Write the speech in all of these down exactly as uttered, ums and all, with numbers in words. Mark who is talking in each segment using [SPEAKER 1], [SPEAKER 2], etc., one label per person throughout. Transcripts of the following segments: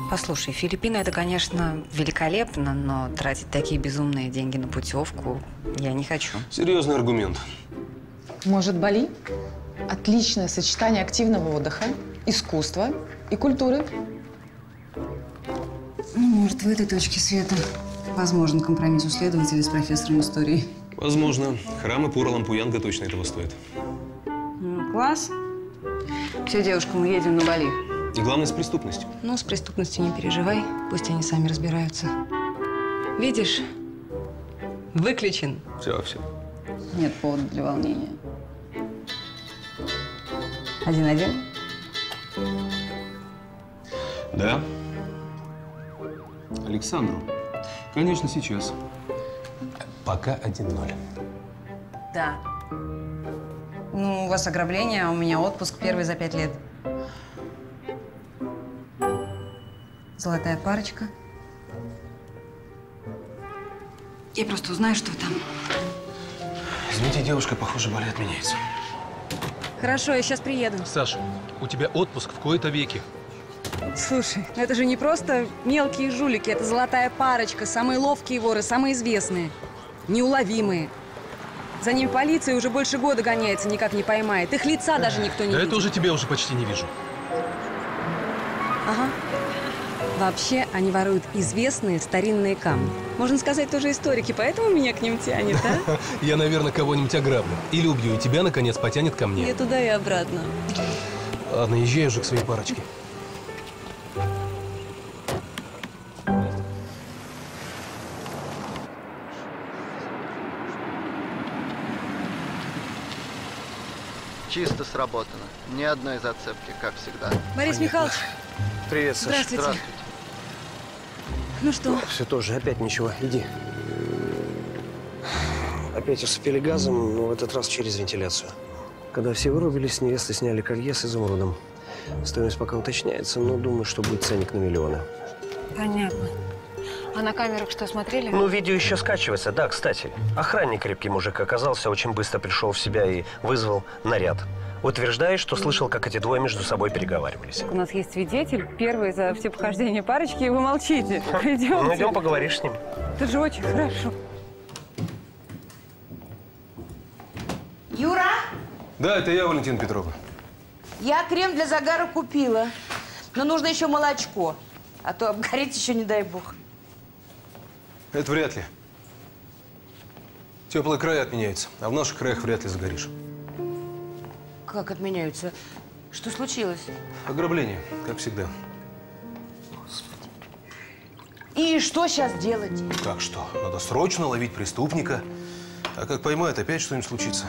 [SPEAKER 1] Послушай, Филиппины – это, конечно, великолепно, но тратить такие безумные деньги на путевку я не хочу.
[SPEAKER 2] Серьезный аргумент.
[SPEAKER 3] Может, Бали? Отличное сочетание активного отдыха, искусства и культуры.
[SPEAKER 1] Ну, может, в этой точке света возможен компромисс у следователя с профессором истории.
[SPEAKER 2] Возможно. Храмы Пура-Лампуянга точно этого стоят.
[SPEAKER 1] Ну, класс. Все, девушка, мы едем на Бали.
[SPEAKER 2] И главное, с преступностью.
[SPEAKER 1] Ну, с преступностью не переживай. Пусть они сами разбираются. Видишь? Выключен.
[SPEAKER 2] Все, все.
[SPEAKER 1] Нет повода для волнения. Один-один?
[SPEAKER 2] Да. Александру. Конечно, сейчас. Пока один-ноль.
[SPEAKER 1] Да. Ну, у вас ограбление, а у меня отпуск первый за пять лет. Золотая парочка. Я просто узнаю, что там.
[SPEAKER 2] Извините, девушка, похоже, Бали отменяется.
[SPEAKER 1] Хорошо, я сейчас приеду.
[SPEAKER 4] Саша, у тебя отпуск в кои-то веки.
[SPEAKER 1] Слушай, ну это же не просто мелкие жулики, это золотая парочка, самые ловкие воры, самые известные, неуловимые. За ними полиция уже больше года гоняется, никак не поймает. Их лица даже никто не
[SPEAKER 4] Да
[SPEAKER 1] видит.
[SPEAKER 4] это уже тебя уже почти не вижу.
[SPEAKER 1] Ага. Вообще, они воруют известные старинные камни. Можно сказать, тоже историки, поэтому меня к ним тянет, а?
[SPEAKER 4] Я, наверное, кого-нибудь ограблю. Или убью, и тебя, наконец, потянет ко мне.
[SPEAKER 1] Я туда и обратно.
[SPEAKER 4] Ладно, езжай уже к своей парочке.
[SPEAKER 5] Чисто сработано. Ни одной зацепки, как всегда.
[SPEAKER 1] Борис
[SPEAKER 6] Понятно.
[SPEAKER 1] Михайлович.
[SPEAKER 6] Привет, Саша.
[SPEAKER 1] Здравствуйте.
[SPEAKER 5] Здравствуйте.
[SPEAKER 1] Ну что?
[SPEAKER 6] Все тоже, опять ничего. Иди. Опять усыпили газом, но в этот раз через вентиляцию. Когда все вырубились, с невесты сняли колье с изумрудом. Стоимость пока уточняется, но думаю, что будет ценник на миллионы.
[SPEAKER 1] Понятно. А на камерах что, смотрели?
[SPEAKER 6] Ну, видео еще скачивается, да, кстати. Охранник крепкий мужик оказался, очень быстро пришел в себя и вызвал наряд. Утверждает, что слышал, как эти двое между собой переговаривались.
[SPEAKER 1] У нас есть свидетель, первый за все похождения парочки, и вы молчите. Идемте.
[SPEAKER 6] Ну, идем поговоришь с ним.
[SPEAKER 1] Это же очень хорошо.
[SPEAKER 7] Юра,
[SPEAKER 2] Да, это я, Валентина Петровна.
[SPEAKER 7] я крем для загара купила. Но нужно еще молочко. А то обгореть еще не дай бог.
[SPEAKER 2] Это вряд ли. Теплые края отменяются, а в наших краях вряд ли загоришь.
[SPEAKER 7] Как отменяются? Что случилось?
[SPEAKER 2] Ограбление, как всегда.
[SPEAKER 7] И что сейчас делать?
[SPEAKER 2] Как что? Надо срочно ловить преступника. А как поймают, опять что-нибудь случится.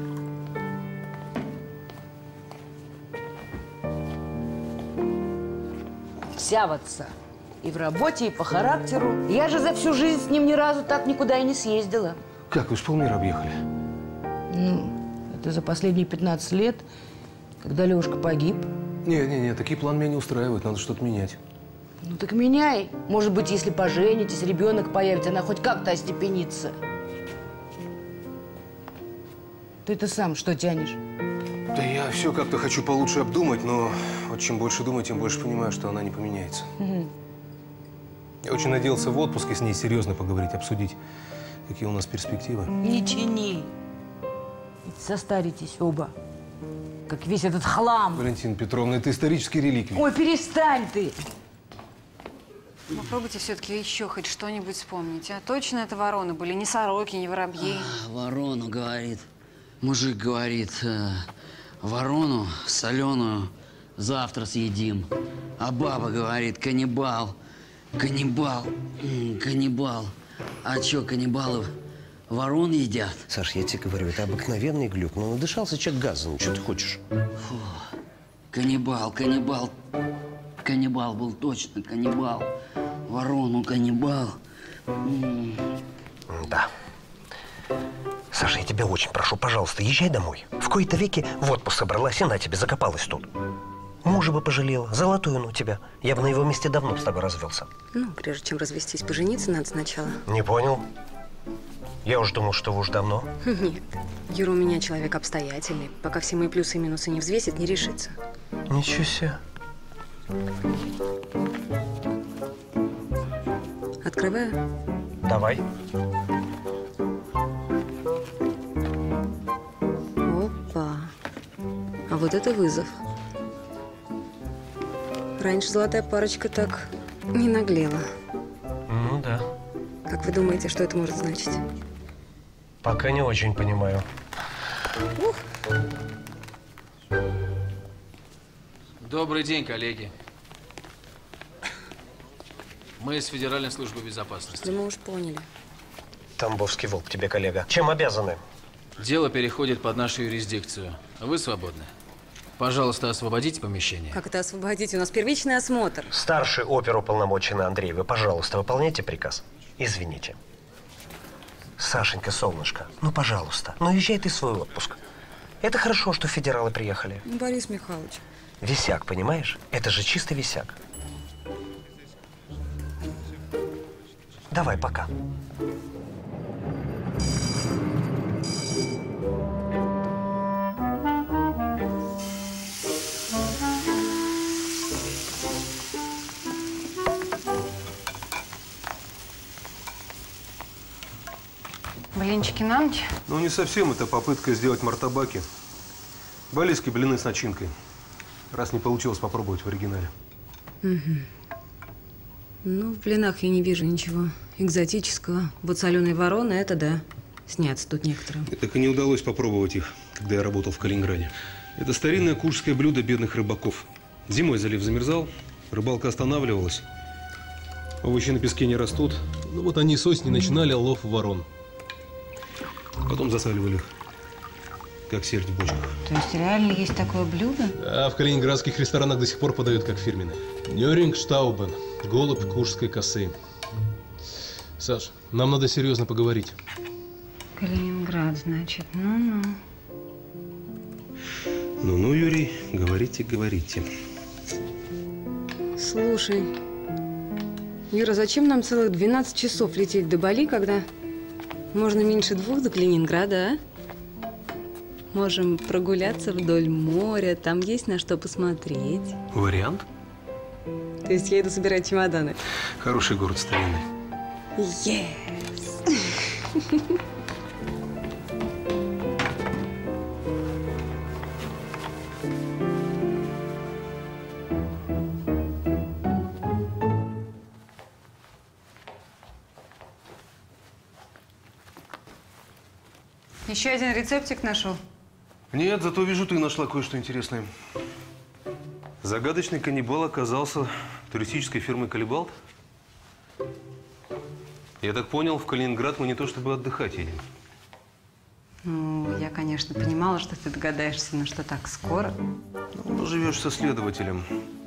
[SPEAKER 7] Сяваться. И в работе, и по характеру. Я же за всю жизнь с ним ни разу так никуда и не съездила.
[SPEAKER 2] Как, вы с полмира объехали?
[SPEAKER 7] Ну, это за последние пятнадцать лет, когда Лёшка погиб.
[SPEAKER 2] Не-не-не, такие планы меня не устраивают, надо что-то менять.
[SPEAKER 7] Ну так меняй. Может быть, если поженитесь, ребенок появится, она хоть как-то остепенится. Ты-то сам что тянешь?
[SPEAKER 2] Да я все как-то хочу получше обдумать, но вот чем больше думаю, тем больше понимаю, что она не поменяется.
[SPEAKER 7] Угу.
[SPEAKER 2] Я очень надеялся в отпуске с ней серьезно поговорить, обсудить, какие у нас перспективы.
[SPEAKER 7] Не чини. Ведь состаритесь оба. Как весь этот хлам.
[SPEAKER 2] Валентина Петровна, это исторический реликвий.
[SPEAKER 7] Ой, перестань ты!
[SPEAKER 1] Попробуйте все-таки еще хоть что-нибудь вспомнить. А точно это вороны были, не сороки, не воробьи.
[SPEAKER 8] А, ворону, говорит. Мужик говорит, э, ворону соленую завтра съедим. А баба говорит, каннибал, каннибал, м, каннибал. А что, каннибалы ворон едят?
[SPEAKER 6] Саш, я тебе говорю, это обыкновенный глюк. Ну, надышался человек газом. Ну, что ты хочешь?
[SPEAKER 8] Фу. Каннибал, каннибал. Каннибал был точно, каннибал. Ворону каннибал. М.
[SPEAKER 6] Да. Саша, я тебя очень прошу, пожалуйста, езжай домой. В кои-то веки в отпуск собралась, и на тебе закопалась тут. Мужа бы пожалела, золотую ну тебя. Я бы на его месте давно с тобой развелся.
[SPEAKER 1] Ну, прежде чем развестись, пожениться надо сначала.
[SPEAKER 6] Не понял. Я уж думал, что вы уж давно.
[SPEAKER 1] Нет. Юра у меня человек обстоятельный. Пока все мои плюсы и минусы не взвесит, не решится.
[SPEAKER 6] Ничего себе.
[SPEAKER 1] Открываю.
[SPEAKER 6] Давай.
[SPEAKER 1] Опа. А вот это вызов. Раньше золотая парочка так не наглела.
[SPEAKER 6] Ну да.
[SPEAKER 1] Как вы думаете, что это может значить?
[SPEAKER 6] Пока не очень понимаю.
[SPEAKER 1] Ух.
[SPEAKER 9] Добрый день, коллеги. Мы из Федеральной службы безопасности.
[SPEAKER 1] Да мы уж поняли.
[SPEAKER 6] Тамбовский волк тебе, коллега. Чем обязаны?
[SPEAKER 9] Дело переходит под нашу юрисдикцию. Вы свободны. Пожалуйста, освободите помещение.
[SPEAKER 1] Как это освободить? У нас первичный осмотр.
[SPEAKER 6] Старший оперуполномоченный Андрей, вы, пожалуйста, выполняйте приказ. Извините. Сашенька, солнышко, ну, пожалуйста, ну, езжай ты в свой отпуск. Это хорошо, что федералы приехали.
[SPEAKER 1] Борис Михайлович.
[SPEAKER 6] Висяк, понимаешь? Это же чистый висяк. Давай, пока.
[SPEAKER 3] Блинчики на ночь?
[SPEAKER 2] Ну, не совсем. Это попытка сделать мартабаки. Балийские блины с начинкой. Раз не получилось попробовать в оригинале.
[SPEAKER 1] Угу. Ну, в блинах я не вижу ничего экзотического. Вот соленые вороны, это да. Снятся тут некоторые.
[SPEAKER 2] И так и не удалось попробовать их, когда я работал в Калининграде. Это старинное куршское блюдо бедных рыбаков. Зимой залив замерзал, рыбалка останавливалась. Овощи на песке не растут.
[SPEAKER 4] Ну вот они с осени начинали лов ворон.
[SPEAKER 2] Потом засаливали их, как сельдь в бочках.
[SPEAKER 1] То есть реально есть такое блюдо?
[SPEAKER 4] А в калининградских ресторанах до сих пор подают как фирменное. Нёрингштаубен, голубь куршской косы. Саш, нам надо серьезно поговорить.
[SPEAKER 1] Калининград, значит. Ну-ну.
[SPEAKER 2] Ну-ну, Юрий, говорите, говорите.
[SPEAKER 1] Слушай, Юра, зачем нам целых двенадцать часов лететь до Бали, когда можно меньше двух до Калининграда, а? Можем прогуляться вдоль моря, там есть на что посмотреть.
[SPEAKER 2] Вариант?
[SPEAKER 1] То есть я иду собирать чемоданы?
[SPEAKER 2] Хороший город старинный.
[SPEAKER 1] Yes! Еще один рецептик нашел.
[SPEAKER 2] Нет, зато вижу, ты нашла кое-что интересное. Загадочный каннибал оказался туристической фирмой «Калибалт». Я так понял, в Калининград мы не то чтобы отдыхать едем.
[SPEAKER 1] Ну, я, конечно, понимала, что ты догадаешься, но что так скоро.
[SPEAKER 2] Ну, живешь со следователем.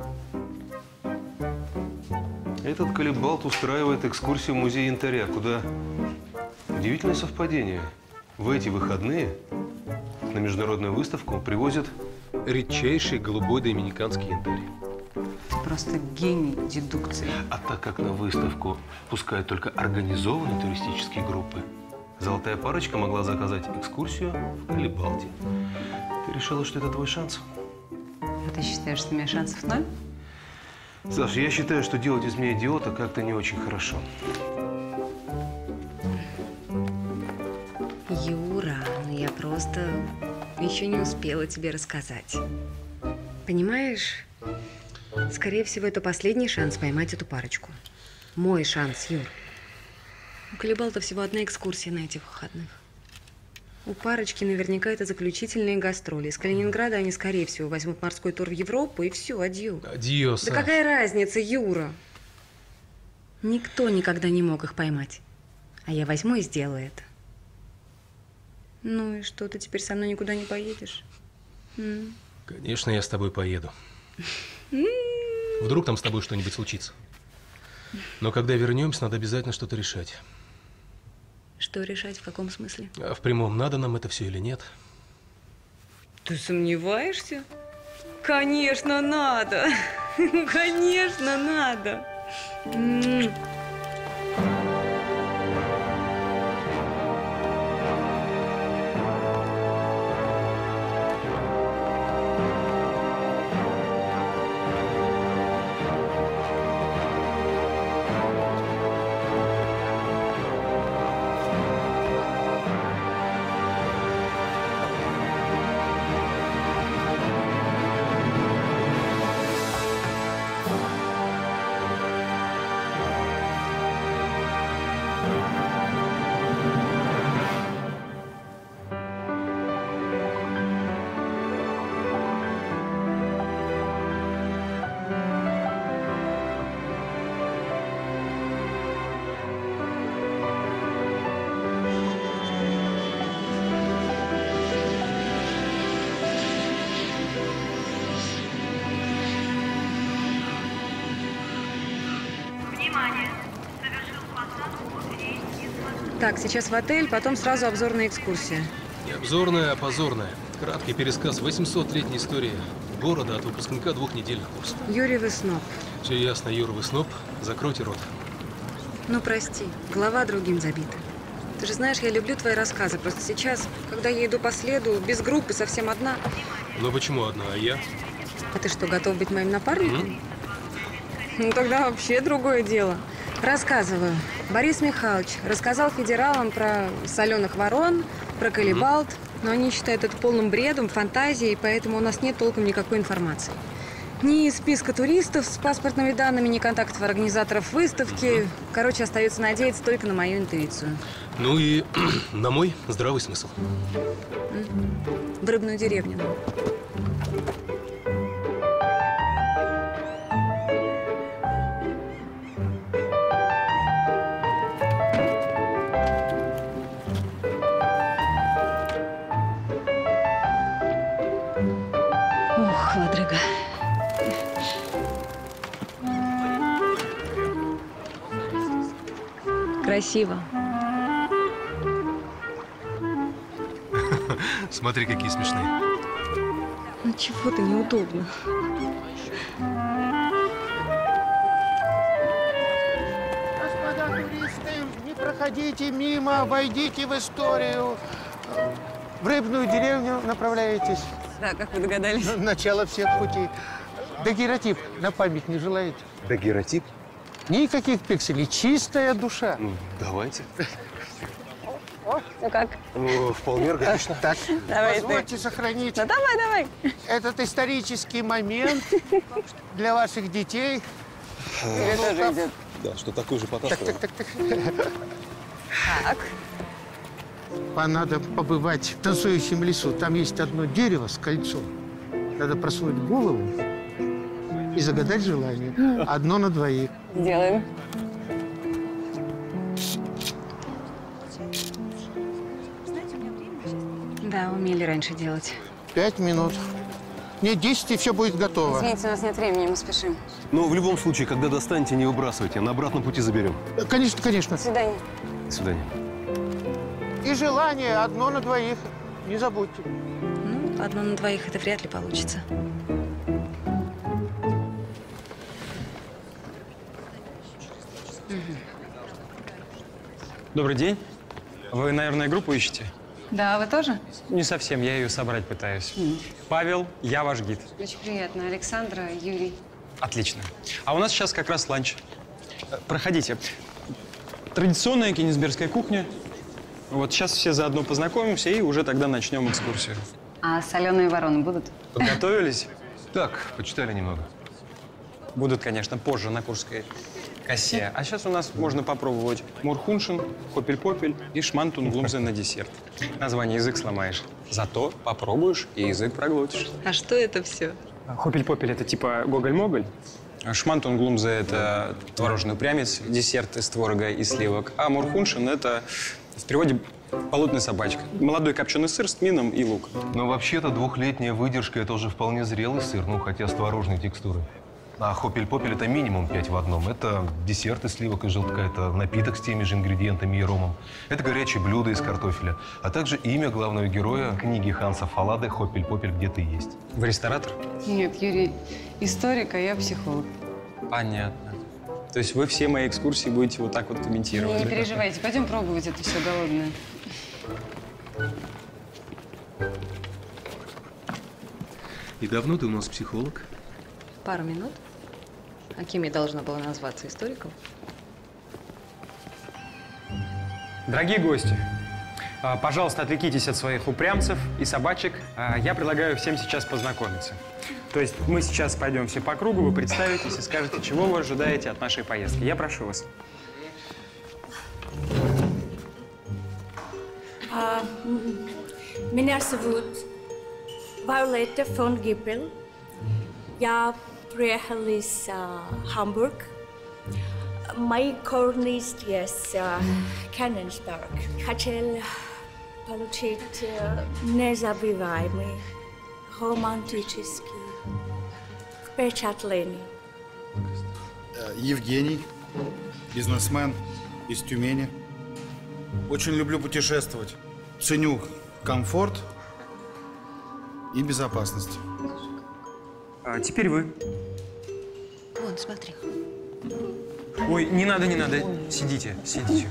[SPEAKER 2] Этот «Калибалт» устраивает экскурсию в музей янтаря, куда удивительное совпадение. В эти выходные на международную выставку привозят
[SPEAKER 4] Редчайший голубой доминиканский янтарь.
[SPEAKER 1] Ты просто гений дедукции.
[SPEAKER 2] А так как на выставку пускают только организованные туристические группы, золотая парочка могла заказать экскурсию в Калибалте. Ты решила, что это твой шанс?
[SPEAKER 1] А ты считаешь, что у меня шансов ноль?
[SPEAKER 2] Саша, я считаю, что делать из меня идиота как-то не очень хорошо.
[SPEAKER 1] Юра, ну я просто еще не успела тебе рассказать. Понимаешь, скорее всего, это последний шанс поймать эту парочку. Мой шанс, Юр. У Калибалта всего одна экскурсия на этих выходных. У парочки наверняка это заключительные гастроли. Из Калининграда они, скорее всего, возьмут морской тур в Европу, и все, адью.
[SPEAKER 4] Адьё, Саш.
[SPEAKER 1] Да какая разница, Юра? Никто никогда не мог их поймать. А я возьму и сделаю это. Ну и что, ты теперь со мной никуда не поедешь? М?
[SPEAKER 4] Конечно, я с тобой поеду. Вдруг там с тобой что-нибудь случится. Но когда вернемся, надо обязательно что-то решать.
[SPEAKER 1] Что решать, в каком смысле?
[SPEAKER 4] А в прямом, надо нам это все или нет?
[SPEAKER 1] Ты сомневаешься? Конечно, надо. Конечно, надо. М. Так, сейчас в отель, потом сразу обзорная экскурсия.
[SPEAKER 4] Не обзорная, а позорная. Краткий пересказ восьмисотлетней истории города от выпускника двухнедельных курсов.
[SPEAKER 1] Юрий Веснов.
[SPEAKER 4] Все ясно, Юра Веснов. Закройте рот.
[SPEAKER 1] Ну, прости, голова другим забита. Ты же знаешь, я люблю твои рассказы. Просто сейчас, когда я иду по следу, без группы, совсем одна.
[SPEAKER 4] Ну почему одна, а я?
[SPEAKER 1] А ты что, готов быть моим напарником?
[SPEAKER 4] М?
[SPEAKER 1] Ну, тогда вообще другое дело. Рассказываю. Борис Михайлович рассказал федералам про соленых ворон, про Колебалт, но они считают это полным бредом, фантазией, поэтому у нас нет толком никакой информации. Ни списка туристов с паспортными данными, ни контактов организаторов выставки. Короче, остается надеяться только на мою интуицию.
[SPEAKER 4] Ну и на мой здравый смысл.
[SPEAKER 1] В рыбную деревню. Ух, ладрыга. Красиво.
[SPEAKER 4] Смотри, какие смешные.
[SPEAKER 1] Ну чего-то неудобно.
[SPEAKER 10] Господа туристы, не проходите мимо, войдите в историю. В рыбную деревню направляетесь.
[SPEAKER 1] Да, как вы догадались?
[SPEAKER 10] Начало всех путей. Дагеротип на память не желаете?
[SPEAKER 2] Дагеротип?
[SPEAKER 10] Никаких пикселей, чистая душа.
[SPEAKER 2] Ну, давайте.
[SPEAKER 1] Ну как?
[SPEAKER 2] Ну, вполне органично.
[SPEAKER 10] Так,
[SPEAKER 1] Давай
[SPEAKER 10] позвольте сохранить
[SPEAKER 1] Ну давай, давай.
[SPEAKER 10] этот исторический момент для ваших детей.
[SPEAKER 1] Тебе тоже идет.
[SPEAKER 2] Да, что такой же
[SPEAKER 10] Так,
[SPEAKER 2] потасовый.
[SPEAKER 10] так, так, так.
[SPEAKER 1] Так.
[SPEAKER 10] Надо побывать в танцующем лесу. Там есть одно дерево с кольцом. Надо просунуть голову и загадать желание. Одно на двоих.
[SPEAKER 1] Сделаем. Да, умели раньше делать.
[SPEAKER 10] Пять минут. Нет, десять, и все будет готово.
[SPEAKER 1] Извините, у нас нет времени, мы спешим.
[SPEAKER 2] Ну, в любом случае, когда достанете, не выбрасывайте. На обратном пути заберем.
[SPEAKER 10] Конечно, конечно.
[SPEAKER 1] До свидания.
[SPEAKER 2] До свидания.
[SPEAKER 10] И желание одно на двоих. Не забудьте.
[SPEAKER 1] Ну, одно на двоих это вряд ли получится.
[SPEAKER 11] Добрый день. Вы, наверное, группу ищете?
[SPEAKER 3] Да, вы тоже?
[SPEAKER 11] Не совсем, я ее собрать пытаюсь. Павел, я ваш гид.
[SPEAKER 3] Очень приятно. Александра, Юрий.
[SPEAKER 11] Отлично. А у нас сейчас как раз ланч. Э, Проходите. Традиционная кенигсбергская кухня. Вот сейчас все заодно познакомимся и уже тогда начнем экскурсию.
[SPEAKER 3] А соленые вороны будут?
[SPEAKER 11] Подготовились?
[SPEAKER 2] Так, почитали немного.
[SPEAKER 11] Будут, конечно, позже на Курской косе. А сейчас у нас можно попробовать мурхуншен, хопель-попель и шмантунглумзе на десерт. Название язык сломаешь. Зато попробуешь и язык проглотишь.
[SPEAKER 1] А что это все?
[SPEAKER 11] Хопель-попель – это типа гоголь-моголь. Шмантунглумзе – это творожный упрямец, десерт из творога и сливок. А мурхуншен – это в переводе болотная собачка. Молодой копченый сыр с тмином и лук.
[SPEAKER 2] Но вообще-то двухлетняя выдержка – это уже вполне зрелый сыр, ну, хотя с творожной текстурой. А хопель-попель – это минимум пять в одном. Это десерт из сливок и желтка, это напиток с теми же ингредиентами и ромом. Это горячее блюдо из картофеля, а также имя главного героя книги Ханса Фалады «Хопель-попель, где ты есть».
[SPEAKER 11] Вы ресторатор?
[SPEAKER 3] Нет, Юрий историк, а я психолог.
[SPEAKER 11] Понятно. То есть вы все мои экскурсии будете вот так вот комментировать?
[SPEAKER 3] Не
[SPEAKER 11] да?
[SPEAKER 3] переживайте, пойдем пробовать это все голодное.
[SPEAKER 4] И давно ты у нас психолог?
[SPEAKER 1] Пару минут. А кем я должна была назваться? Историком?
[SPEAKER 11] Дорогие гости, а, пожалуйста, отвлекитесь от своих упрямцев и собачек. А, Я предлагаю всем сейчас познакомиться. То есть мы сейчас пойдем все по кругу, вы представитесь и скажете, чего вы ожидаете от нашей поездки. Я прошу вас.
[SPEAKER 12] А, Меня зовут Виолетта фон Гиппель. Я приехал из uh, Хамбург. Мои корни здесь uh, Кенигсберг. Хотел получить uh, незабываемый романтический впечатление.
[SPEAKER 13] Евгений, бизнесмен из Тюмени. Очень люблю путешествовать. Ценю комфорт и безопасность.
[SPEAKER 11] А теперь вы.
[SPEAKER 7] Вон, смотри.
[SPEAKER 11] Ой, не надо, не надо. Сидите, сидите.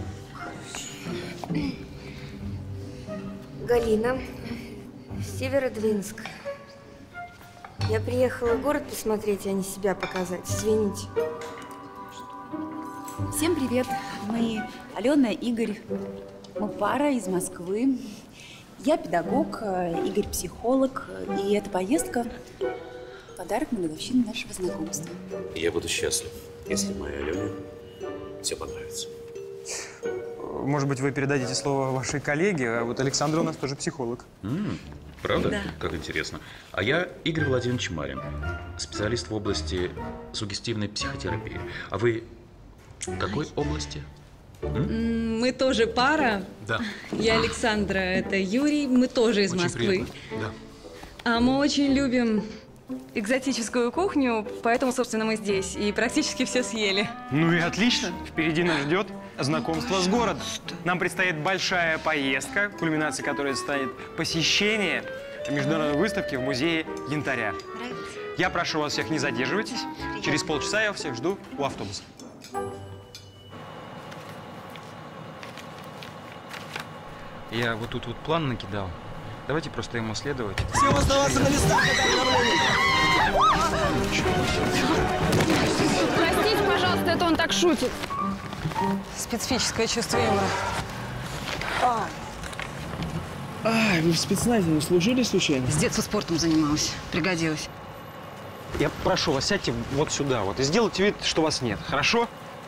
[SPEAKER 14] Галина, Северодвинск. Я приехала в город посмотреть, а не себя показать. Извините.
[SPEAKER 15] Всем привет. Мы Алена, Игорь. Мы пара из Москвы. Я педагог, Игорь психолог. И эта поездка – подарок на годовщину нашего знакомства.
[SPEAKER 16] Я буду счастлив, если моей Алене все понравится.
[SPEAKER 11] Может быть, вы передадите слово вашей коллеге, а вот Александра у нас тоже психолог.
[SPEAKER 16] М-м, правда?
[SPEAKER 11] Да.
[SPEAKER 16] Как интересно. А я Игорь Владимирович Марин, специалист в области суггестивной психотерапии. А вы в какой области? М?
[SPEAKER 1] Мы тоже пара.
[SPEAKER 16] Да.
[SPEAKER 1] Я Александра, это Юрий. Мы тоже из
[SPEAKER 2] Очень
[SPEAKER 1] Москвы.
[SPEAKER 2] приятно. Да.
[SPEAKER 1] А мы очень любим экзотическую кухню, поэтому, собственно, мы здесь. И практически все съели.
[SPEAKER 11] Ну и отлично. Впереди нас ждет знакомство с городом. Нам предстоит большая поездка, кульминацией которой станет посещение международной выставки в музее янтаря. Я прошу вас всех, не задерживайтесь. Через полчаса я всех жду у автобуса.
[SPEAKER 17] Я вот тут вот план накидал. Давайте просто ему следовать.
[SPEAKER 18] Всем оставаться на местах.
[SPEAKER 19] Простите, пожалуйста, это он так шутит.
[SPEAKER 1] Специфическое чувство юмора.
[SPEAKER 19] А,
[SPEAKER 20] А, вы в спецназе не служили случайно?
[SPEAKER 3] С детства спортом занималась. Пригодилась.
[SPEAKER 11] Я прошу вас, сядьте вот сюда вот и сделайте вид, что вас нет. Хорошо?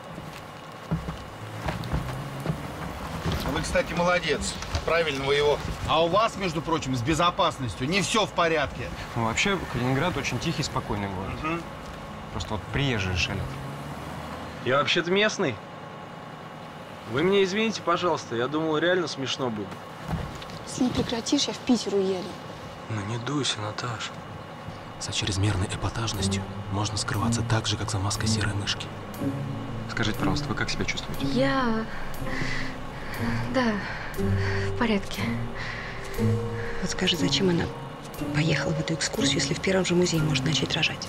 [SPEAKER 13] Вы, кстати, молодец. Правильно вы его. А у вас, между прочим, с безопасностью не все в порядке.
[SPEAKER 11] Ну, вообще, Калининград очень тихий, спокойный город.
[SPEAKER 13] Угу.
[SPEAKER 11] Просто вот приезжие шалят.
[SPEAKER 17] Я вообще-то местный. Вы мне извините, пожалуйста, я думал, реально смешно будет.
[SPEAKER 19] Если не прекратишь, я в Питер уеду.
[SPEAKER 2] Ну не дуйся, Наташ. За чрезмерной эпатажностью можно скрываться так же, как за маской серой мышки.
[SPEAKER 11] Скажите, пожалуйста, вы как себя чувствуете?
[SPEAKER 14] Я… Да, в порядке.
[SPEAKER 1] Вот скажи, зачем она поехала в эту экскурсию, если в первом же музее можно начать рожать?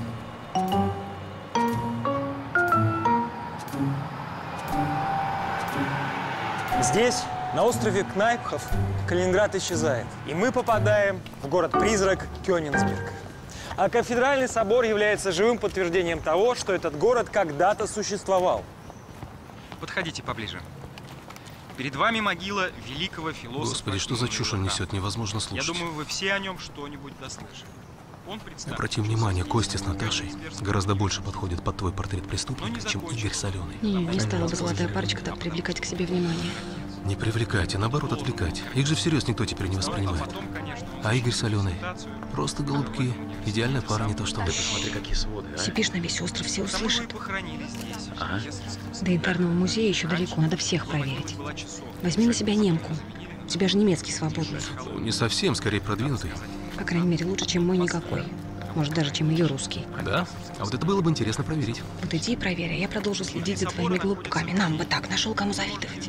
[SPEAKER 11] Здесь, на острове Кнайпхов, Калининград исчезает. И мы попадаем в город-призрак Кёнигсберг. А кафедральный собор является живым подтверждением того, что этот город когда-то существовал.
[SPEAKER 17] Подходите поближе. Перед вами могила великого философа.
[SPEAKER 2] Господи, что за чушь он несет? Невозможно слушать.
[SPEAKER 17] Я думаю, вы все о нем что-нибудь дослышали. Он
[SPEAKER 2] Обрати внимание, Костя с Наташей гораздо больше подходит под твой портрет преступника, чем Игорь с Аленой.
[SPEAKER 1] Не, не стала бы золотая парочка так привлекать к себе внимание.
[SPEAKER 2] Не привлекать, а наоборот отвлекать. Их же всерьез никто теперь не воспринимает. А Игорь с Аленой просто голубки. Идеальная пара, не то что он.
[SPEAKER 16] Ты посмотри, какие своды, а?
[SPEAKER 1] Сипишь на весь остров, все услышат.
[SPEAKER 16] Ага.
[SPEAKER 1] До янтарного музея еще далеко, надо всех проверить. Возьми на себя немку. У тебя же немецкий свободный.
[SPEAKER 2] Не совсем, скорее продвинутый.
[SPEAKER 1] По крайней мере, лучше, чем мой никакой. Может, даже, чем ее русский.
[SPEAKER 2] Да? А вот это было бы интересно проверить.
[SPEAKER 1] Вот иди и проверь, а я продолжу следить за твоими голубками. Нам бы так, нашел кому завидовать.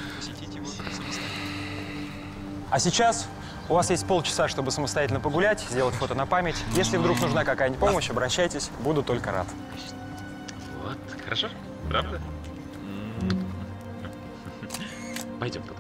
[SPEAKER 11] А сейчас у вас есть полчаса, чтобы самостоятельно погулять, сделать фото на память. Если вдруг нужна какая-нибудь помощь, обращайтесь. Буду только рад.
[SPEAKER 16] Вот, хорошо? Правда? Пойдем туда.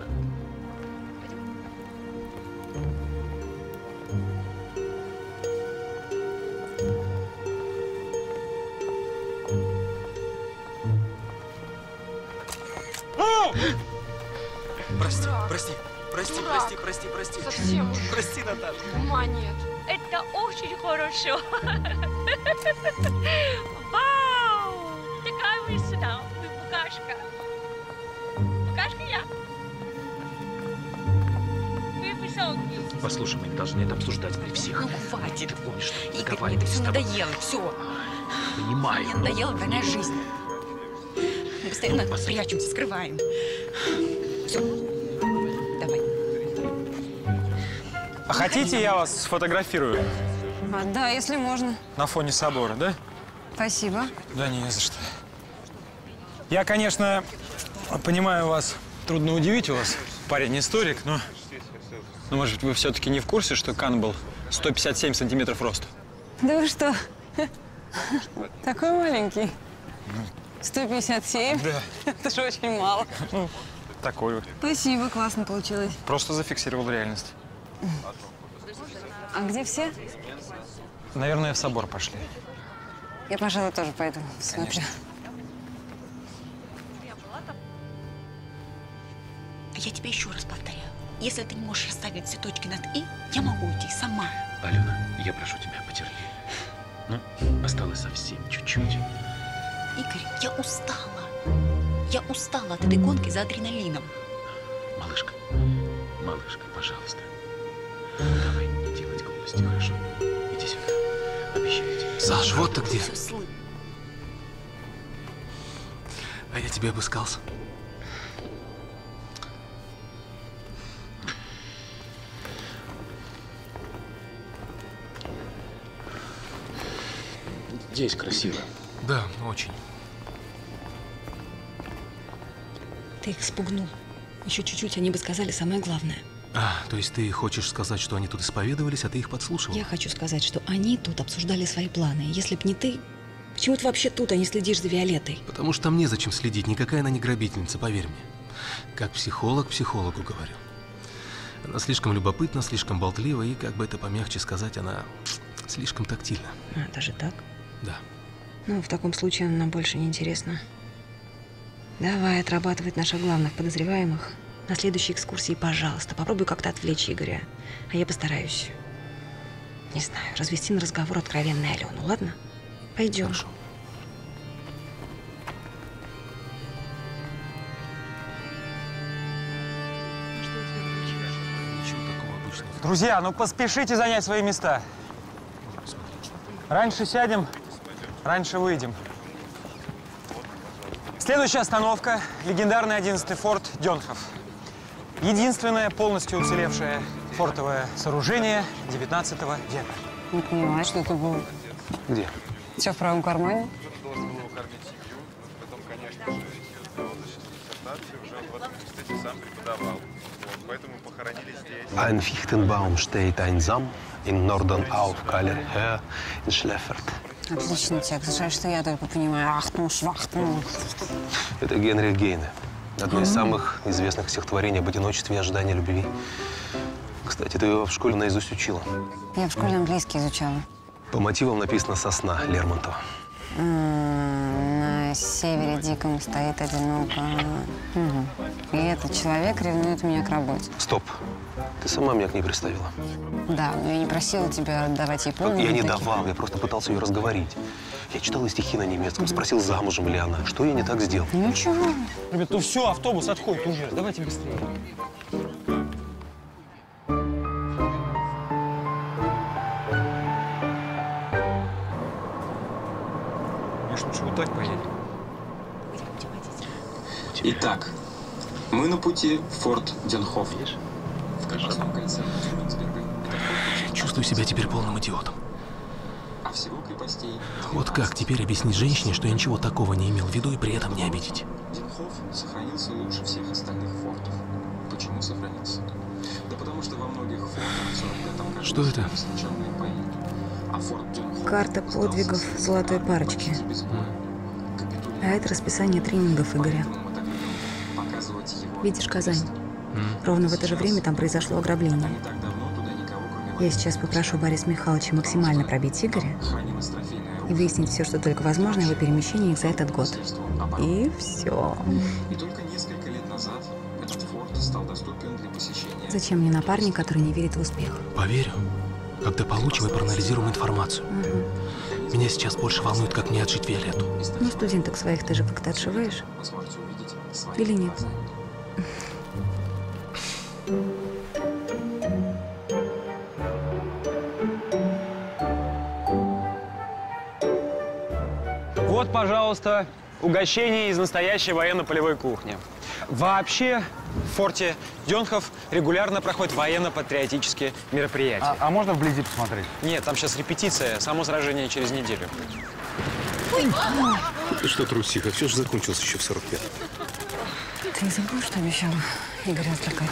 [SPEAKER 18] Прости, прости, прости, прости, прости, прости.
[SPEAKER 12] Совсем уж.
[SPEAKER 18] Прости, Наташа.
[SPEAKER 12] Ума нет. Это очень хорошо. Вау! Такая высота. Ты букашка. Букашка я. Вы высокий.
[SPEAKER 16] Послушай, мы не должны это обсуждать при всех.
[SPEAKER 7] Ну, хватит.
[SPEAKER 16] Ты помнишь, что
[SPEAKER 7] Игорь,
[SPEAKER 16] договаривались
[SPEAKER 7] это все
[SPEAKER 16] с тобой?
[SPEAKER 7] надоело, все.
[SPEAKER 16] Понимаю.
[SPEAKER 7] Мне надоела двойная жизнь. Мы постоянно прячемся, скрываем. Все, давай.
[SPEAKER 11] А хотите, я вас сфотографирую?
[SPEAKER 3] А, да, если можно.
[SPEAKER 11] На фоне собора, да?
[SPEAKER 3] Спасибо.
[SPEAKER 11] Да не за что. Я, конечно, понимаю вас, трудно удивить, у вас парень историк, но, но может, вы все-таки не в курсе, что Кан был сто пятьдесят семь сантиметров роста?
[SPEAKER 3] Да вы что? Такой маленький. сто пятьдесят семь?
[SPEAKER 11] Да.
[SPEAKER 3] Это же очень мало.
[SPEAKER 11] Ну, такой вот.
[SPEAKER 3] Спасибо, классно получилось.
[SPEAKER 11] Просто зафиксировал реальность.
[SPEAKER 3] А где все?
[SPEAKER 11] Наверное, в собор пошли.
[SPEAKER 3] Я, пожалуй, тоже пойду. Смотрю.
[SPEAKER 15] Я тебе еще раз повторяю. Если ты не можешь расставить все точки над «и», я могу уйти сама.
[SPEAKER 16] Алена, я прошу тебя, потерпи. Ну, осталось совсем чуть-чуть.
[SPEAKER 15] Игорь, я устала. Я устала от этой гонки за адреналином.
[SPEAKER 16] Малышка, малышка, пожалуйста. Давай не делать глупости, хорошо? Иди сюда. Обещаю тебе.
[SPEAKER 18] Саш, вот ты где.
[SPEAKER 15] Все слы.
[SPEAKER 18] А я тебе обыскался.
[SPEAKER 16] Здесь красиво.
[SPEAKER 18] Да, очень.
[SPEAKER 1] Ты их спугнул. Еще чуть-чуть, они бы сказали самое главное.
[SPEAKER 18] А, то есть ты хочешь сказать, что они тут исповедовались, а ты их подслушивал?
[SPEAKER 1] Я хочу сказать, что они тут обсуждали свои планы. Если б не ты, почему ты вообще тут, а не следишь за Виолеттой?
[SPEAKER 18] Потому что там незачем следить. Никакая она не грабительница, поверь мне. Как психолог психологу говорю. Она слишком любопытна, слишком болтлива, и, как бы это помягче сказать, она слишком тактильна.
[SPEAKER 1] А, даже так?
[SPEAKER 18] Да.
[SPEAKER 1] Ну, в таком случае она нам больше не интересна. Давай отрабатывать наших главных подозреваемых. На следующей экскурсии, пожалуйста, попробуй как-то отвлечь Игоря. А я постараюсь, не знаю, развести на разговор откровенную Алену, ладно? Пойдем.
[SPEAKER 18] Хорошо.
[SPEAKER 11] Друзья, ну поспешите занять свои места. Раньше сядем, раньше выйдем. Следующая остановка – легендарный одиннадцатый форт Дёнхоф. Единственное полностью уцелевшее фортовое сооружение девятнадцатого века.
[SPEAKER 3] Не понимаю, что это было.
[SPEAKER 18] Где?
[SPEAKER 3] Все в правом кармане?
[SPEAKER 2] Ein Fichtenbaum steht einsam in Norden auf Kaler Höhe in Schleffert.
[SPEAKER 3] Отличный текст. Жаль, что я только понимаю. Ахтну, швахтну.
[SPEAKER 2] Это Генрих Гейне. Одно из самых известных стихотворений об одиночестве и ожидании любви. Кстати, ты его в школе наизусть учила.
[SPEAKER 3] Я в школе английский изучала.
[SPEAKER 2] По мотивам написано «Сосна» Лермонтова.
[SPEAKER 3] На севере диком стоит одиноко. Угу. И этот человек ревнует меня к работе.
[SPEAKER 2] Стоп. Ты сама меня к ней приставила.
[SPEAKER 3] Да, но я не просила тебя давать ей полный.
[SPEAKER 2] Я не давал, я просто пытался ее разговорить. Я читал стихи на немецком, спросил, замужем ли она. Что я не так сделал?
[SPEAKER 3] Ничего.
[SPEAKER 11] Ребят, ну все, автобус отходит уже. Давайте быстрее. Может, лучше вот так поедем?
[SPEAKER 21] Итак, мы на пути в форт Дёнхоф.
[SPEAKER 18] Чувствую себя теперь полным идиотом.
[SPEAKER 21] А всего крепостей.
[SPEAKER 18] Вот как теперь объяснить женщине, что я ничего такого не имел в виду и при этом не обидеть?
[SPEAKER 21] Дёнхоф сохранился лучше всех остальных фортов. Почему сохранился? Да потому что во многих фортах в сорок пятом году
[SPEAKER 18] что это?
[SPEAKER 21] случайные бои. А форт Дёнхоф
[SPEAKER 1] Карта подвигов золотой парочки. А это расписание тренингов Игоря. Видишь Казань?
[SPEAKER 18] Mm.
[SPEAKER 1] Ровно в это же время там произошло ограбление. Я сейчас попрошу Бориса Михайловича максимально пробить Игоря и выяснить все, что только возможно, о его перемещениях за этот год. И все.
[SPEAKER 21] И только несколько лет назад этот форт стал доступен для посещения.
[SPEAKER 1] Зачем мне напарник, который не верит в успех?
[SPEAKER 18] Поверю, когда получим и проанализируем информацию.
[SPEAKER 1] Угу.
[SPEAKER 18] Меня сейчас больше волнует, как мне отжить Виолетту.
[SPEAKER 1] Ну, студенток своих ты же как-то отшиваешь? Или нет?
[SPEAKER 11] Вот, пожалуйста, угощение из настоящей военно-полевой кухни. Вообще, в форте Дёнхоф регулярно проходят военно-патриотические мероприятия.
[SPEAKER 13] А, а можно вблизи посмотреть?
[SPEAKER 11] Нет, там сейчас репетиция, само сражение через неделю.
[SPEAKER 18] Ты что, трусиха, все же закончилось еще в сорок пятом.
[SPEAKER 3] Ты забыл, что обещал Игоря отвлекать?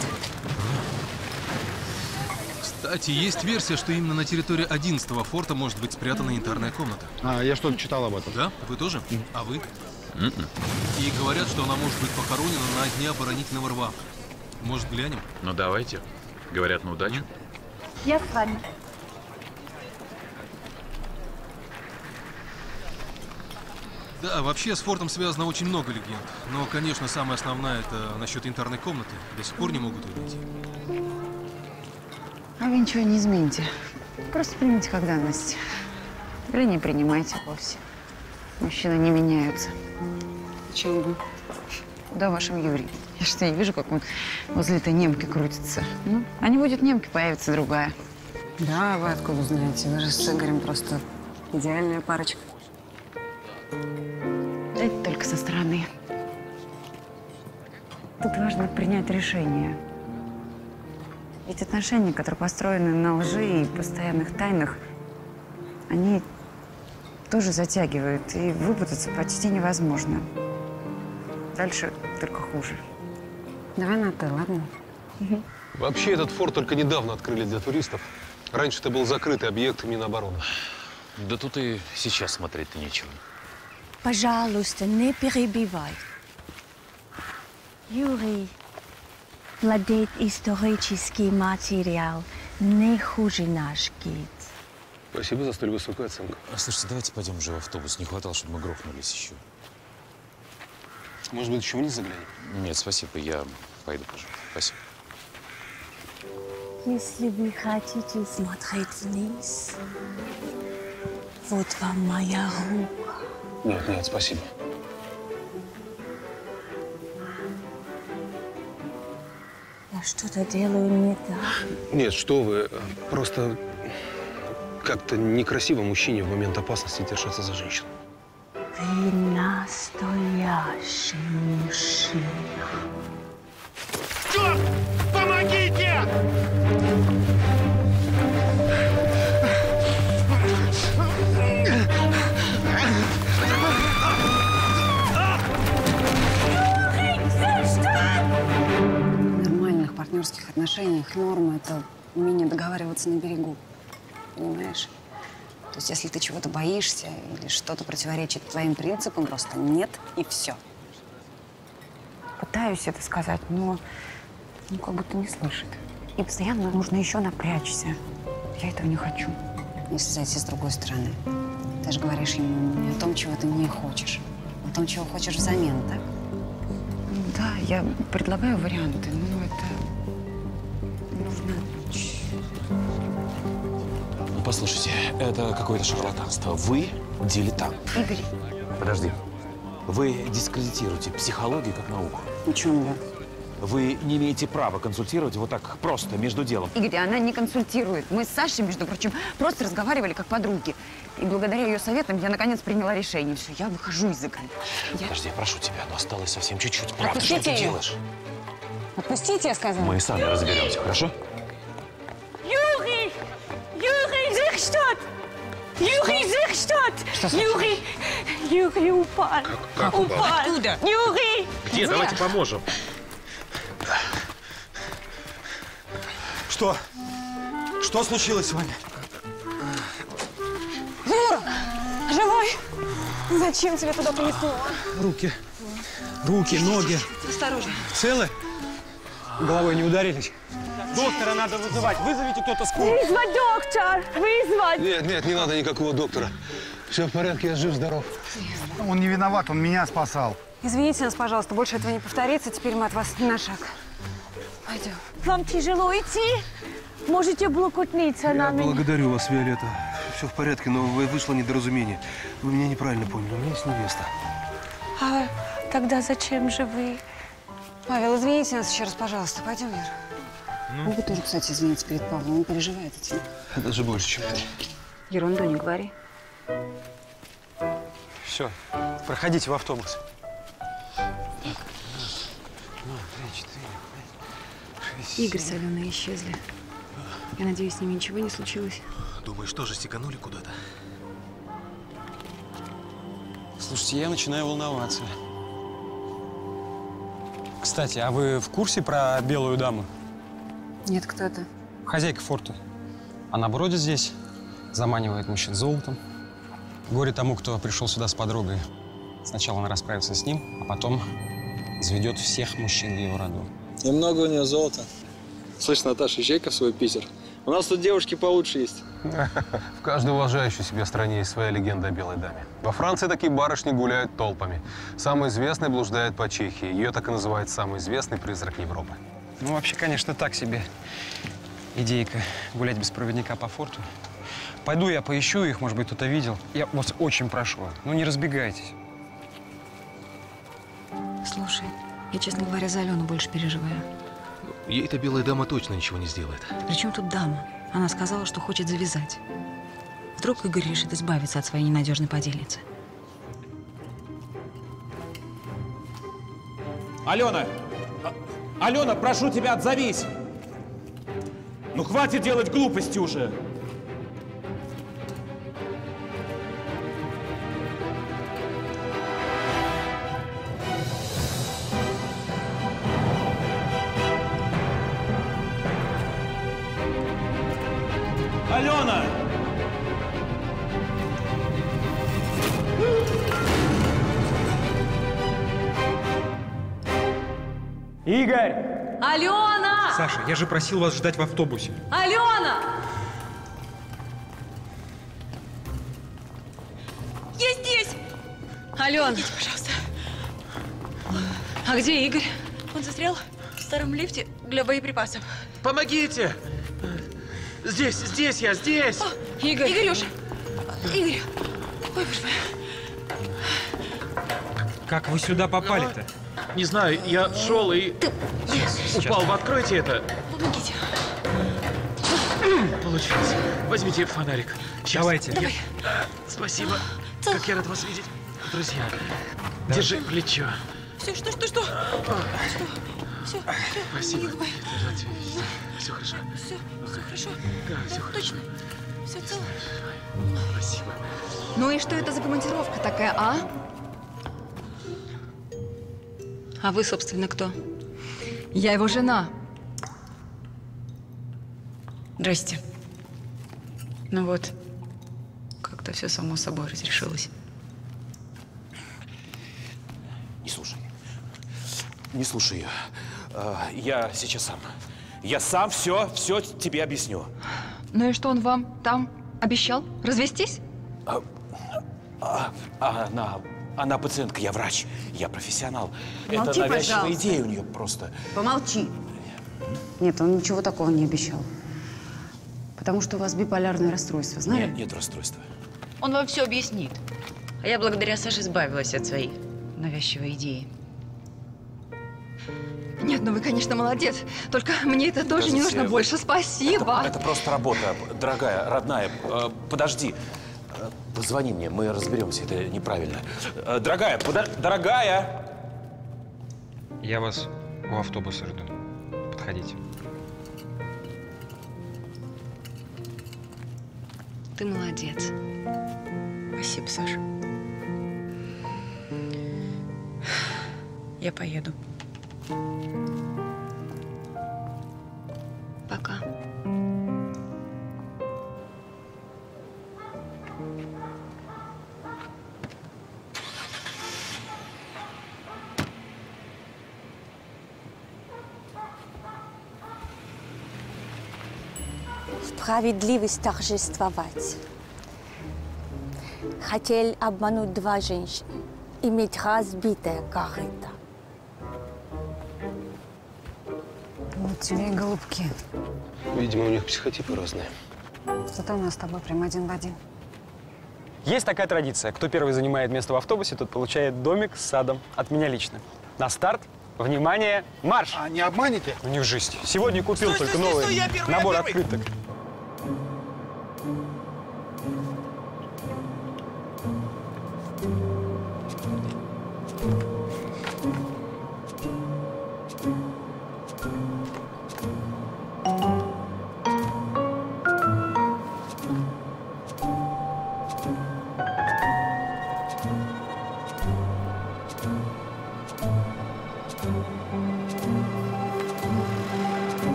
[SPEAKER 18] Кстати, есть версия, что именно на территории одиннадцатого форта может быть спрятана янтарная комната.
[SPEAKER 13] А, я что-то читал об этом.
[SPEAKER 18] Да? Вы тоже? А вы? И говорят, что она может быть похоронена на дне оборонительного рва. Может, глянем?
[SPEAKER 16] Ну, давайте. Говорят, на удачу.
[SPEAKER 19] Я с вами.
[SPEAKER 18] Да, вообще с фортом связано очень много легенд. Но, конечно, самая основная – это насчет янтарной комнаты. До сих пор не могут ее найти.
[SPEAKER 3] А вы ничего не измените. Просто примите как данность. Или не принимайте вовсе. Мужчины не меняются. Почему бы? Куда вашим Юрий? Я что, не вижу, как он возле этой немки крутится. Ну, а не будет немки, появится другая. Да, вы откуда знаете? Вы же с Игорем просто идеальная парочка. Это только со стороны. Тут важно принять решение. Ведь отношения, которые построены на лжи и постоянных тайнах, они тоже затягивают, и выпутаться почти невозможно. Дальше только хуже. Давай на «ты», ладно?
[SPEAKER 18] Вообще, этот форт только недавно открыли для туристов. Раньше это был закрытый объект Минобороны.
[SPEAKER 16] Да тут и сейчас смотреть-то нечего.
[SPEAKER 5] Пожалуйста, не перебивай. Юрий владеет исторический материал не хуже наш гид.
[SPEAKER 18] Спасибо за столь высокую оценку.
[SPEAKER 16] А, слушайте, давайте пойдем уже в автобус. Не хватало, чтобы мы грохнулись еще.
[SPEAKER 18] Может быть, еще вниз заглянем?
[SPEAKER 16] Нет, спасибо, я пойду тоже. Спасибо.
[SPEAKER 5] Если вы хотите смотреть вниз, вот вам моя рука.
[SPEAKER 18] Нет, нет, спасибо.
[SPEAKER 5] Я что-то делаю не так.
[SPEAKER 18] Нет, что вы. Просто как-то некрасиво мужчине в момент опасности держаться за женщину.
[SPEAKER 5] Вы настоящий мужчина.
[SPEAKER 12] Черт! Помогите!
[SPEAKER 3] В нормальных партнерских отношениях норма – это умение договариваться на берегу. Понимаешь? То есть, если ты чего-то боишься или что-то противоречит твоим принципам, просто нет и все. Пытаюсь это сказать, но ну, как будто не слышит. И постоянно нужно еще напрячься. Я этого не хочу. Если зайти с другой стороны, ты же говоришь ему не о том, чего ты не хочешь, а о том, чего хочешь взамен, так? Да, я предлагаю варианты, но это нужно...
[SPEAKER 16] Послушайте, это какое-то шарлатанство. Вы дилетант.
[SPEAKER 3] Игорь.
[SPEAKER 16] Подожди. Вы дискредитируете психологию как науку.
[SPEAKER 3] О чем вы?
[SPEAKER 16] Вы не имеете права консультировать вот так просто, между делом.
[SPEAKER 3] Игорь, она не консультирует. Мы с Сашей, между прочим, просто разговаривали как подруги. И благодаря ее советам я, наконец, приняла решение. Все, я выхожу из игры. Я...
[SPEAKER 16] Подожди, я прошу тебя, но осталось совсем чуть-чуть. Правда,
[SPEAKER 3] Отпустите
[SPEAKER 16] что ты
[SPEAKER 3] ее.
[SPEAKER 16] делаешь?
[SPEAKER 3] Отпустите, я сказала.
[SPEAKER 16] Мы сами разберемся, хорошо?
[SPEAKER 12] Юрий! Юрий, Зихштадт! Юрий, Зихштадт! Юрий! Юрий упал.
[SPEAKER 16] Как, как упал?
[SPEAKER 12] упал.
[SPEAKER 16] Откуда?
[SPEAKER 12] Юрий!
[SPEAKER 16] Где? Давайте поможем.
[SPEAKER 22] Что? Что случилось с вами?
[SPEAKER 19] Юра! Живой? Зачем тебя туда понесло?
[SPEAKER 22] Руки. Руки, ноги.
[SPEAKER 19] Осторожно.
[SPEAKER 22] Целы? Головой не ударились? Доктора надо вызывать. Вызовите кто-то скорую.
[SPEAKER 12] Вызвать доктор! Вызвать!
[SPEAKER 18] Нет, нет, не надо никакого доктора. Все в порядке, я жив-здоров.
[SPEAKER 13] Он не виноват, он меня спасал.
[SPEAKER 3] Извините нас, пожалуйста, больше этого не повторится. Теперь мы от вас не на шаг. Пойдем.
[SPEAKER 12] Вам тяжело идти? Можете блокнуться на меня.
[SPEAKER 18] Благодарю вас, Виолетта. Все в порядке, но вышло недоразумение. Вы меня неправильно поняли. У меня есть невеста.
[SPEAKER 12] А тогда зачем же вы?
[SPEAKER 3] Павел, извините нас еще раз, пожалуйста. Пойдем, Вера. Ну? Вы тоже, кстати, извините перед Павлом. Он переживает этим.
[SPEAKER 18] Это же больше, чем ты.
[SPEAKER 3] Ерунду не говори.
[SPEAKER 22] Все, проходите в автобус.
[SPEAKER 1] Игорь с Аленой исчезли. Я надеюсь, с ними ничего не случилось.
[SPEAKER 18] Думаешь, тоже стеканули куда-то?
[SPEAKER 11] Слушайте, я начинаю волноваться. Кстати, а вы в курсе про белую даму?
[SPEAKER 3] Нет, кто это?
[SPEAKER 11] Хозяйка форта. Она бродит здесь, заманивает мужчин золотом. Горе тому, кто пришел сюда с подругой. Сначала она расправится с ним, а потом заведет всех мужчин в его роду.
[SPEAKER 20] И много у нее золота. Слышь, Наташа, езжай-ка в свой Питер. У нас тут девушки получше есть.
[SPEAKER 2] В каждой уважающей себя стране есть своя легенда о белой даме. Во Франции такие барышни гуляют толпами. Самый известный блуждает по Чехии. Ее так и называют самый известный призрак Европы.
[SPEAKER 11] Ну, вообще, конечно, так себе идейка гулять без проводника по форту. Пойду я поищу их, может быть, кто-то видел. Я вас очень прошу, ну не разбегайтесь.
[SPEAKER 1] Слушай, я, честно говоря, за Алену больше переживаю.
[SPEAKER 18] Ей-то белая дама точно ничего не сделает.
[SPEAKER 1] Причем тут дама? Она сказала, что хочет завязать. Вдруг Игорь решит избавиться от своей ненадежной подельницы.
[SPEAKER 8] Алена! А, Алена, прошу тебя, отзовись! Ну хватит делать глупости уже! Алена!
[SPEAKER 11] Игорь!
[SPEAKER 12] Алена!
[SPEAKER 11] Саша, я же просил вас ждать в автобусе.
[SPEAKER 12] Алена! Я здесь!
[SPEAKER 1] Алена!
[SPEAKER 12] Помогите, пожалуйста.
[SPEAKER 1] А где Игорь?
[SPEAKER 12] Он застрял в старом лифте для боеприпасов.
[SPEAKER 16] Помогите! Здесь, здесь я, здесь!
[SPEAKER 12] О,
[SPEAKER 1] Игорь!
[SPEAKER 12] Игорюша! Игорь! Ой, боже мой.
[SPEAKER 11] Как вы сюда попали-то?
[SPEAKER 16] Не знаю, я шел и
[SPEAKER 12] Ты...
[SPEAKER 16] упал. Вы откройте это.
[SPEAKER 12] Помогите.
[SPEAKER 16] Получилось. Возьмите фонарик. Сейчас.
[SPEAKER 11] Давайте.
[SPEAKER 12] Давай.
[SPEAKER 16] Я... Спасибо.
[SPEAKER 12] Цел.
[SPEAKER 16] Как я рад вас видеть. Друзья,
[SPEAKER 11] Да.
[SPEAKER 16] держи плечо.
[SPEAKER 12] Все, что, что, что? Что? Все, все.
[SPEAKER 16] Спасибо.
[SPEAKER 12] Давай.
[SPEAKER 16] Все хорошо.
[SPEAKER 12] Все, все хорошо.
[SPEAKER 16] Да, все хорошо.
[SPEAKER 12] Точно. Все цело.
[SPEAKER 16] Спасибо.
[SPEAKER 1] Ну и что это за командировка такая, а? А вы, собственно, кто? Я его жена.
[SPEAKER 3] Здрасте. Ну вот, как-то все само собой разрешилось.
[SPEAKER 8] Не слушай. Не слушай ее. А, Я сейчас сам. Я сам все, все тебе объясню.
[SPEAKER 1] Ну и что он вам там обещал? Развестись?
[SPEAKER 8] А, а, а она, она пациентка, я врач, я профессионал.
[SPEAKER 3] Молчи,
[SPEAKER 8] Это навязчивая
[SPEAKER 3] пожалуйста.
[SPEAKER 8] идея у нее просто.
[SPEAKER 3] Помолчи. Нет, он ничего такого не обещал. Потому что у вас биполярное расстройство, знали?
[SPEAKER 8] Нет, нет расстройства.
[SPEAKER 3] Он вам все объяснит. А я благодаря Саше избавилась от своей навязчивой идеи.
[SPEAKER 1] Нет, ну вы, конечно, молодец. Только мне это тоже не
[SPEAKER 8] Кажется,
[SPEAKER 1] нужно больше. Спасибо.
[SPEAKER 8] Это, это просто работа, дорогая, родная. Э, Подожди. Э, Позвони мне, мы разберемся, это неправильно. Э, Дорогая, подо... дорогая!
[SPEAKER 11] Я вас у автобуса жду. Подходите.
[SPEAKER 1] Ты молодец.
[SPEAKER 3] Спасибо, Саша. Я поеду.
[SPEAKER 1] Пока.
[SPEAKER 5] Справедливость торжествовать. Хотел обмануть два женщины, иметь разбитое корыто.
[SPEAKER 3] Вот тебе и голубки.
[SPEAKER 18] Видимо, у них психотипы разные.
[SPEAKER 3] Зато у нас с тобой прям один в один.
[SPEAKER 11] Есть такая традиция. Кто первый занимает место в автобусе, тот получает домик с садом. От меня лично. На старт. Внимание, марш!
[SPEAKER 13] А не обманете?
[SPEAKER 11] Ну не в жизнь. Сегодня купил
[SPEAKER 13] Стой,
[SPEAKER 11] только
[SPEAKER 13] стой,
[SPEAKER 11] новый
[SPEAKER 13] стой, я первый, я
[SPEAKER 11] набор
[SPEAKER 13] первый.
[SPEAKER 11] открыток.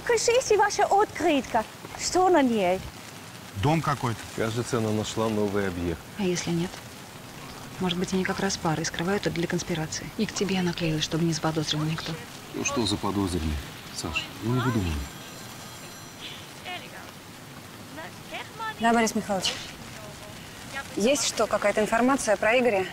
[SPEAKER 12] покажите ваша открытка. Что на ней?
[SPEAKER 13] Дом какой-то.
[SPEAKER 2] Кажется, она нашла новый объект.
[SPEAKER 1] А если нет? Может быть, они как раз пары и скрывают это для конспирации. И к тебе наклеилась, чтобы не заподозрил никто.
[SPEAKER 2] Ну что за подозрение, Саш? Ну не выдумывай.
[SPEAKER 1] Да, Борис Михайлович. Есть что, какая-то информация про Игоря?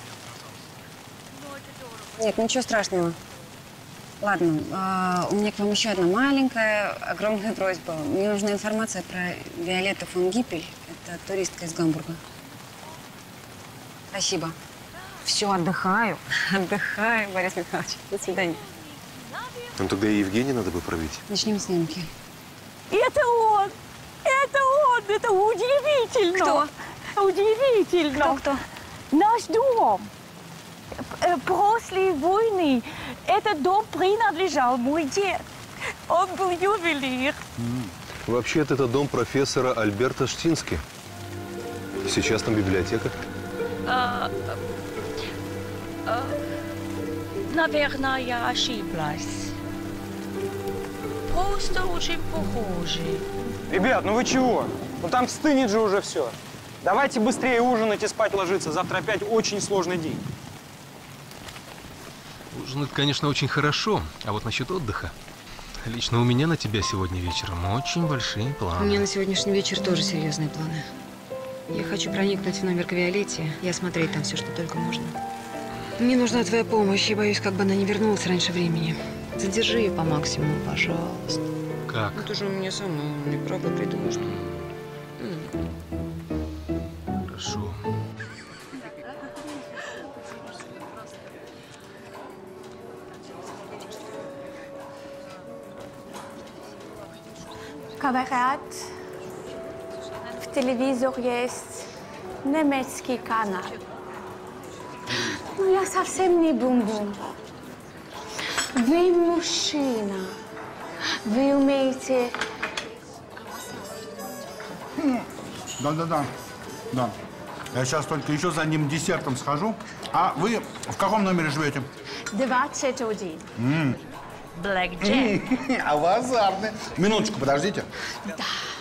[SPEAKER 1] Нет, ничего страшного. Ладно, а, у меня к вам еще одна маленькая, огромная просьба. Мне нужна информация про Виолетту фон Гиппель. Это туристка из Гамбурга. Спасибо. Все, отдыхаю. Отдыхаю, Борис Михайлович. До свидания.
[SPEAKER 2] Ну тогда и Евгения надо бы проверить.
[SPEAKER 1] Начнем снимки.
[SPEAKER 12] Это он! Это он! Это удивительно!
[SPEAKER 1] Кто?
[SPEAKER 12] Удивительно!
[SPEAKER 1] Кто, кто?
[SPEAKER 12] Наш дом. Э, После войны этот дом принадлежал мой дед. Он был ювелир.
[SPEAKER 2] Вообще-то это дом профессора Альберта Штински. Сейчас там библиотека.
[SPEAKER 12] А, а, наверное, я ошиблась. Просто очень похожи.
[SPEAKER 22] Ребят, ну вы чего? Ну там стынет же уже все. Давайте быстрее ужинать и спать ложиться. Завтра опять очень сложный день.
[SPEAKER 18] Ужин, это, конечно, очень хорошо. А вот насчет отдыха. Лично у меня на тебя сегодня вечером очень большие планы.
[SPEAKER 1] У меня на сегодняшний вечер тоже серьезные планы. Я хочу проникнуть в номер к Виолетте и осмотреть там все, что только можно. Мне нужна твоя помощь. Я боюсь, как бы она не вернулась раньше времени. Задержи ее по максимуму, пожалуйста.
[SPEAKER 18] Как?
[SPEAKER 1] Ну, ты же у меня сама не правда придумаешь, что...
[SPEAKER 18] Хорошо.
[SPEAKER 12] Kamerad, в телевизор есть немецкий канал. Но я совсем не бум-бум. Вы мужчина. Вы умеете...
[SPEAKER 13] Да-да-да. Да. Я сейчас только еще за одним десертом схожу. А вы в каком номере живете?
[SPEAKER 12] двадцать один.
[SPEAKER 13] М.
[SPEAKER 12] Блэк Джек.
[SPEAKER 13] А вы азартны. Минуточку, подождите.
[SPEAKER 12] Да.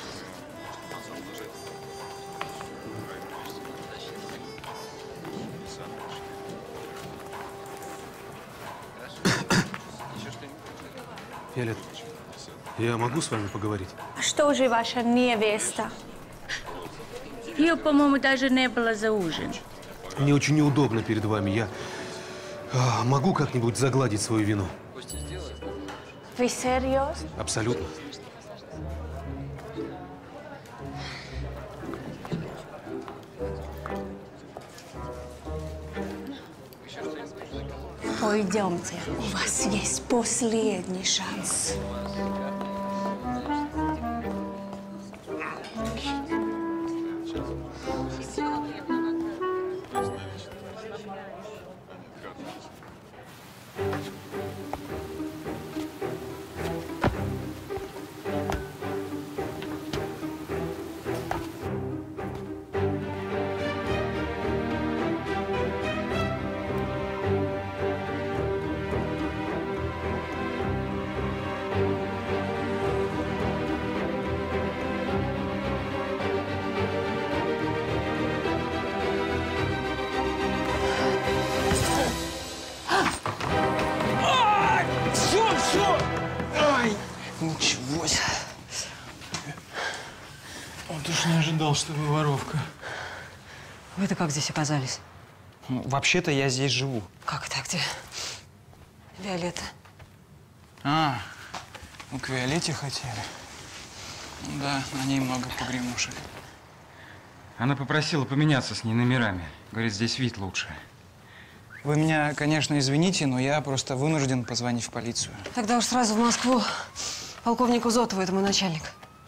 [SPEAKER 18] Виолетта, я могу с вами поговорить?
[SPEAKER 12] А что же ваша невеста? Ее, по-моему, даже не было за ужин.
[SPEAKER 18] Мне очень неудобно перед вами. Я а, могу как-нибудь загладить свою вину?
[SPEAKER 12] Вы серьезно?
[SPEAKER 18] Абсолютно.
[SPEAKER 12] Пойдемте. У вас есть последний шанс.
[SPEAKER 22] Ничего себе. Вот уж не ожидал, что вы воровка.
[SPEAKER 1] Вы-то как здесь оказались?
[SPEAKER 22] Ну, вообще-то я здесь живу.
[SPEAKER 1] Как это? Где? Виолетта.
[SPEAKER 22] А, ну к Виолетте хотели. Ну да, на ней много погремушек. Она попросила поменяться с ней номерами. Говорит, здесь вид лучше. Вы меня, конечно, извините, но я просто вынужден позвонить в полицию.
[SPEAKER 1] Тогда уж сразу в Москву. Полковнику Зотову, это мой начальник.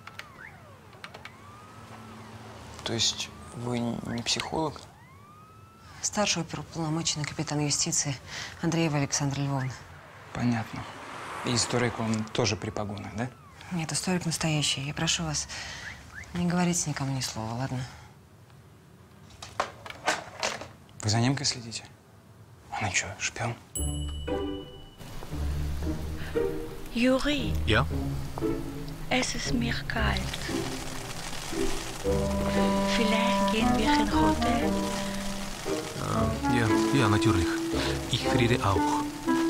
[SPEAKER 22] То есть вы не психолог?
[SPEAKER 1] Старший оперуполномоченный капитан юстиции Андреева Александра Львовна.
[SPEAKER 22] Понятно. И историк он тоже при погонах, да?
[SPEAKER 1] Нет, историк настоящий. Я прошу вас, не говорите никому ни слова, ладно?
[SPEAKER 22] Вы за немкой следите? Она что, шпион?
[SPEAKER 12] Juri,
[SPEAKER 18] Ja?
[SPEAKER 12] es ist mir kalt. Vielleicht gehen wir in Hotel?
[SPEAKER 18] Äh, ja, ja, natürlich. Ich friere auch.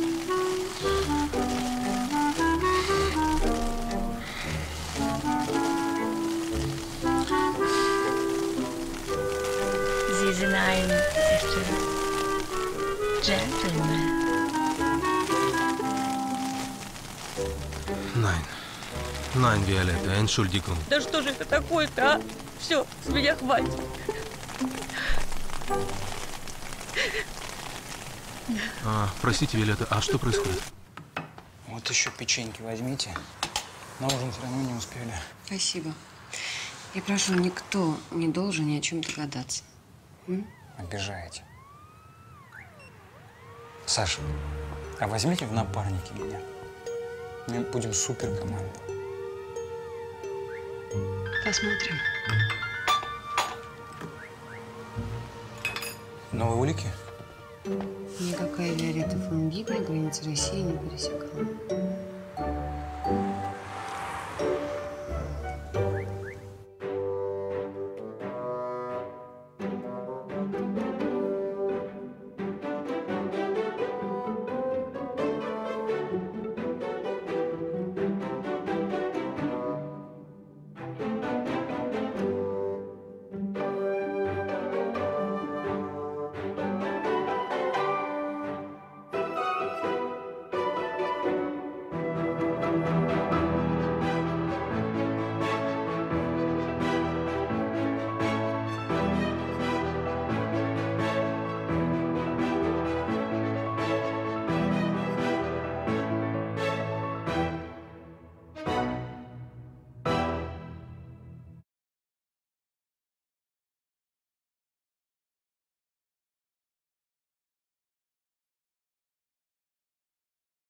[SPEAKER 12] Sie sind ein echter Gentleman.
[SPEAKER 18] Nein. Nein, Violetta, Entschuldigung.
[SPEAKER 12] Да что же это такое-то, а? Все, с меня хватит.
[SPEAKER 18] А, простите, Виолетта, а что происходит?
[SPEAKER 22] Вот еще печеньки возьмите. На ужин все равно не успели.
[SPEAKER 6] Спасибо. Я прошу, никто не должен ни о чем догадаться. М?
[SPEAKER 22] Обижаете. Саша, а возьмите в напарники меня. Мы будем супер командой.
[SPEAKER 6] Посмотрим.
[SPEAKER 22] Новые улики?
[SPEAKER 6] Никакая Виолетта фон Гибель границы России не пересекала.